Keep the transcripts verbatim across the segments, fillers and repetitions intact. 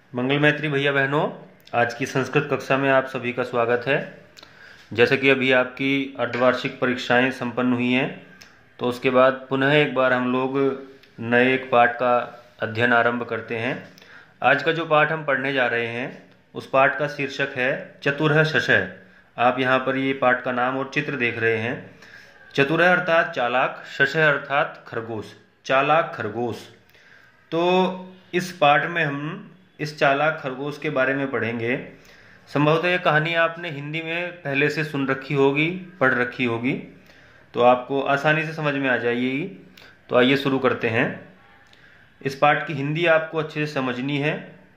मंगल मैत्री भैया बहनों, आज की संस्कृत कक्षा में आप सभी का स्वागत है। जैसे कि अभी आपकी अर्धवार्षिक परीक्षाएं संपन्न हुई हैं, तो उसके बाद पुनः एक बार हम लोग नए एक पाठ का अध्ययन आरंभ करते हैं। आज का जो पाठ हम पढ़ने जा रहे हैं उस पाठ का शीर्षक है चतुरः शशः। आप यहाँ पर ये पाठ का नाम और चित्र देख रहे हैं। चतुरः अर्थात चालाक, शशः अर्थात खरगोश, चालाक खरगोश। तो इस पाठ में हम इस चालाक खरगोश के बारे में पढ़ेंगे। संभवतः यह कहानी आपने हिंदी में पहले से सुन रखी होगी, पढ़ रखी होगी, तो आपको आसानी से समझ में आ जाएगी। तो आइए शुरू करते हैं। इस पाठ की हिंदी आपको अच्छे से समझनी है।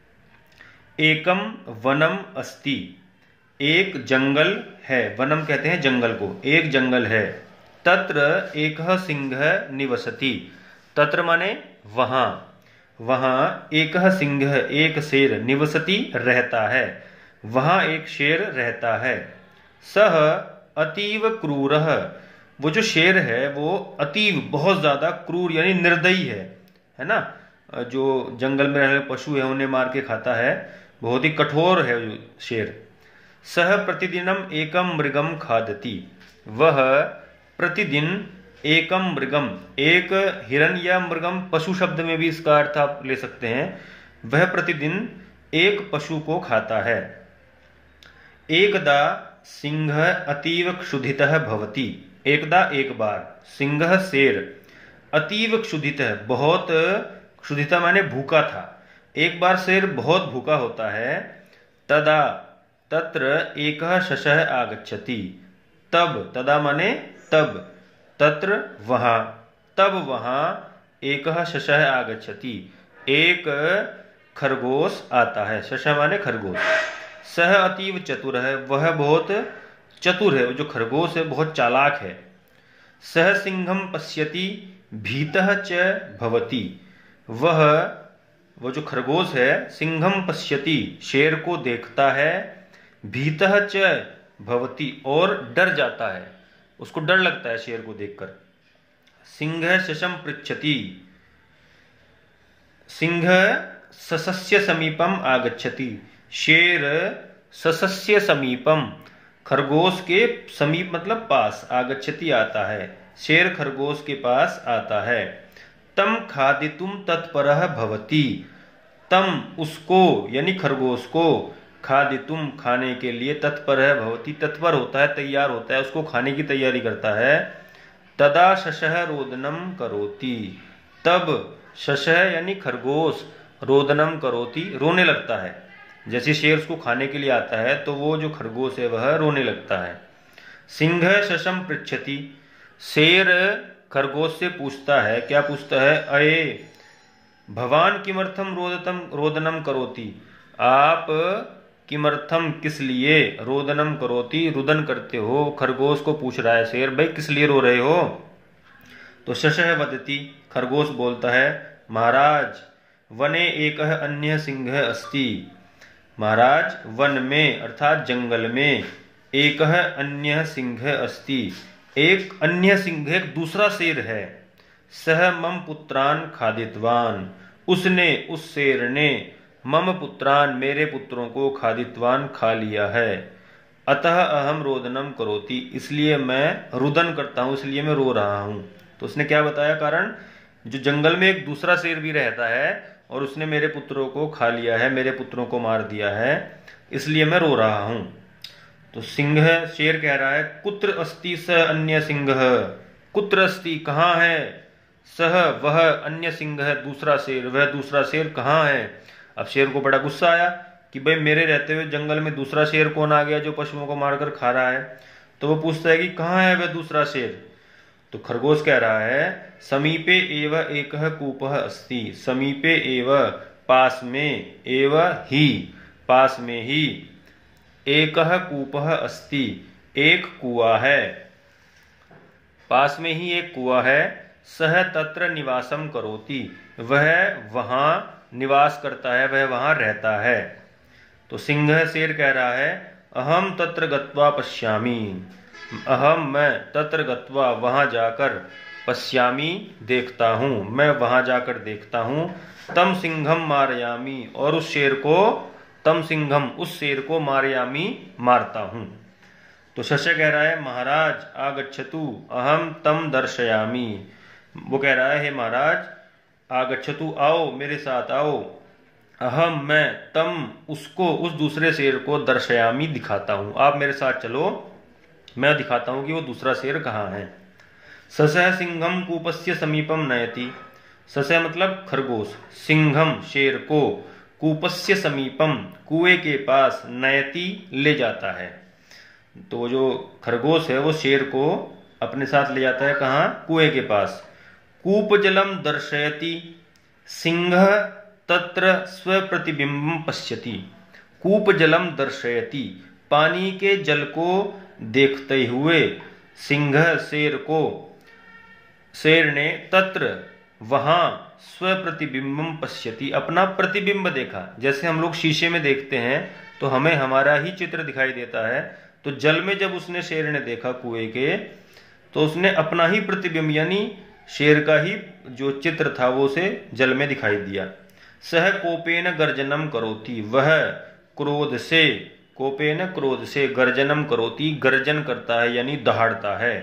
एकम वनम अस्ति, एक जंगल है। वनम कहते हैं जंगल को। एक जंगल है। तत्र एकः सिंहः निवसति, तत्र माने वहाँ, वहाँ एकः सिंहः एक शेर, निवसति रहता है, वहाँ एक शेर रहता है। सह अतीव क्रूरः, वो जो शेर है वो अतीव बहुत ज्यादा क्रूर यानी निर्दयी है, है ना। जो जंगल में रहने वाले पशु है उन्हें मार के खाता है, बहुत ही कठोर है जो शेर। सह प्रतिदिनम एकम मृगम खादति, वह प्रतिदिन एकम मृगम, एक हिरण या मृगम पशु शब्द में भी इसका अर्थ आप ले सकते हैं, वह प्रतिदिन एक पशु को खाता है। एकदा सिंह अतीव क्षुधितः भवति, एकदा एक बार, सिंह शेर, अतीव क्षुधितः बहुत, क्षुधितः माने भूखा था, एक बार शेर बहुत भूखा होता है। तदा तत्र एकः शशः आगच्छति, तब, तदा माने तब, तत्र वहाँ, तब वहाँ एकः शशः आगच्छति, एक खरगोश आता है। शशः माने खरगोश। सह अतीव चतुर है, वह बहुत चतुर है, जो खरगोश है बहुत चालाक है। सह सिंहम पश्यति भीतः च भवति, वह वो जो खरगोश है सिंहम पश्यति शेर को देखता है, भीतः च भवति और डर जाता है, उसको डर लगता है शेर को देखकर। सिंह शशम पृच्छति, सिंह ससस्य समीपम आगच्छति, शेर ससस्य समीपम खरगोश के समीप मतलब पास, आगच्छति आता है, शेर खरगोश के पास आता है। तम खादितुम तत्परः भवति, तम उसको यानी खरगोश को, खादितुम खाने के लिए, तत्पर है भवति तत्पर होता है, तैयार होता है, उसको खाने की तैयारी करता है। तदा शशः रोदनम करोति, तब शशः यानी खरगोश रोदनम करोति रोने लगता है। जैसे शेर उसको खाने के लिए आता है तो वो जो खरगोश है वह रोने लगता है। सिंह शशम पृच्छति, शेर खरगोश से पूछता है, क्या पूछता है, अये भवान किमर्थम रोदतम रोदनम करोति, आप किमर्थम किस लिए, रोदनम करोति रुदन करते हो। खरगोश को पूछ रहा है शेर, भाई किस लिए रो रहे हो। तो शशः वदति, खरगोश बोलता है, महाराज वने एकः अन्यः सिंहः अस्ति, महाराज वन में अर्थात जंगल में, एकः अन्यः सिंहः अस्ति, एक अन्य सिंह एक दूसरा शेर है। सह मम पुत्रान खादितवान, उसने उस शेर ने, मम पुत्रान मेरे पुत्रों को, खादितवान खा लिया है। अतः अहम रोदनम करोति, इसलिए मैं रुदन करता हूँ, इसलिए मैं रो रहा हूँ। तो उसने क्या बताया कारण, जो जंगल में एक दूसरा शेर भी रहता है और उसने मेरे पुत्रों को खा लिया है, मेरे पुत्रों को मार दिया है, इसलिए मैं रो रहा हूँ। तो सिंह शेर कह रहा है, कुत्र अस्ति स अन्य सिंह, कुत्र अस्ति कहाँ है, सह वह, अन्य सिंह दूसरा शेर, वह दूसरा शेर कहाँ है। अब शेर को बड़ा गुस्सा आया कि भाई मेरे रहते हुए जंगल में दूसरा शेर कौन आ गया जो पशुओं को मारकर खा रहा है। तो वो पूछता है कि कहाँ है वह दूसरा शेर। तो खरगोश कह रहा है, समीपे एव एकः कूपः अस्ति, समीपे एव पास में, एव ही पास में ही, एकः कूपः अस्ति एक कुआं है, पास में ही एक कुआं है। सह तत्र निवासम करोति, वह वहां निवास करता है, वह वहां रहता है। तो सिंह शेर कह रहा है, अहम तत्र गत्वा पश्यामि, अहम मैं, तत्र गत्वा वहां जाकर, पश्यामी देखता हूँ, मैं वहां जाकर देखता हूँ। तम सिंघम मारयामी, और उस शेर को, तम सिंघम, उस शेर को, मारयामी, मारता हूँ। तो शस्य कह रहा है महाराज आगच्छतु अहम तम दर्शयामी। वो कह रहा है हे महाराज आगच्छतु, आओ मेरे साथ आओ, अहम, मैं, तम, उसको, उस दूसरे शेर को, दर्शयामी, दिखाता हूं। आप मेरे साथ चलो, मैं दिखाता हूं कि वो दूसरा शेर कहाँ है। ससह सिंघम कूपस्य समीपम नयति, ससह मतलब खरगोश, सिंघम शेर को, कूपस्य समीपम कुएं के पास, नयति ले जाता है। तो जो खरगोश है वो शेर को अपने साथ ले जाता है, कहाँ, कुएं के पास। कूप जलम दर्शयति सिंह तत्र स्वप्रतिबिंबम पश्यति, कूप जलम दर्शयति, पानी के जल को देखते हुए सिंह शेर को, शेर ने, तत्र वहां, स्वप्रतिबिंबम पश्यति, अपना प्रतिबिंब देखा। जैसे हम लोग शीशे में देखते हैं तो हमें हमारा ही चित्र दिखाई देता है, तो जल में जब उसने, शेर ने देखा कुएं के, तो उसने अपना ही प्रतिबिंब यानी शेर का ही जो चित्र था वो उसे जल में दिखाई दिया। सह कोपेन गर्जनम करोति, वह क्रोध से, कोपेन क्रोध से, गर्जनम करोति, गर्जन करता है यानी दहाड़ता है।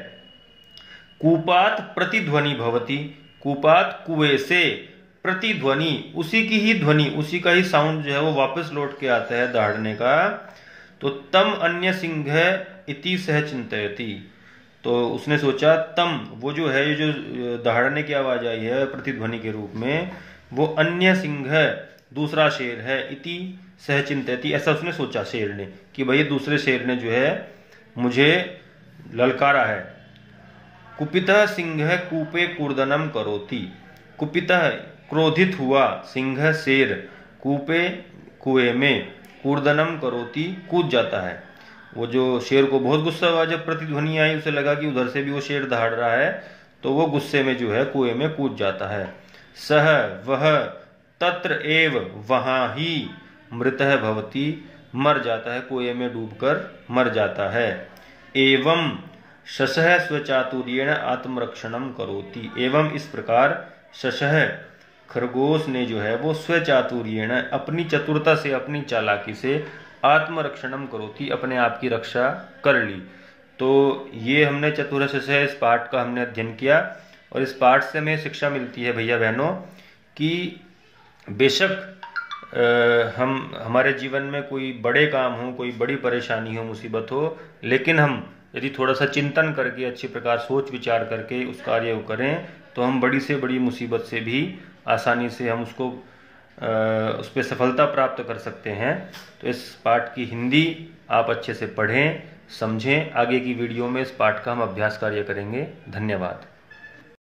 कूपात प्रतिध्वनि भवति, कूपात कुएं से, प्रतिध्वनि उसी की ही ध्वनि, उसी का ही साउंड जो है वो वापस लौट के आता है दहाड़ने का। तो तम अन्य सिंह इति सह चिंतयति, तो उसने सोचा तम, वो जो है, ये जो दहाड़ने की आवाज आई है प्रतिध्वनि के रूप में, वो अन्य सिंह, दूसरा शेर है, इति सह चिंतयति, ऐसा उसने सोचा शेर ने कि भाई दूसरे शेर ने जो है मुझे ललकारा है। कुपितः सिंह कूपे कूर्दनम करोति, कुपितः क्रोधित हुआ, सिंह शेर, कूपे कुएं में, कूर्दनम करोति कूद जाता है। वो जो शेर को बहुत गुस्सा हुआ जब प्रतिध्वनि आई, उसे लगा कि उधर से भी वो शेर दहाड़ रहा है, तो वो गुस्से में जो है कुएं में कूद जाता है। सह वह, तत्र एव वहां ही, मृतः भवति मर जाता है, कुएं में डूबकर मर जाता है। एवं शशः स्वचातुर्येण आत्मरक्षणम करोति, एवं इस प्रकार शशः खरगोश ने जो है वो स्वचातुर्येण अपनी चतुरता से, अपनी चालाकी से, आत्मरक्षणम करोति अपने आप की रक्षा कर ली। तो ये हमने चतुर शशः इस पाठ का हमने अध्ययन किया, और इस पाठ से हमें शिक्षा मिलती है भैया बहनों कि बेशक हम हमारे जीवन में कोई बड़े काम हो, कोई बड़ी परेशानी हो, मुसीबत हो, लेकिन हम यदि थोड़ा सा चिंतन करके, अच्छी प्रकार सोच विचार करके उस कार्य को करें, तो हम बड़ी से बड़ी मुसीबत से भी आसानी से हम उसको उस पर सफलता प्राप्त कर सकते हैं। तो इस पाठ की हिंदी आप अच्छे से पढ़ें, समझें। आगे की वीडियो में इस पाठ का हम अभ्यास कार्य करेंगे। धन्यवाद।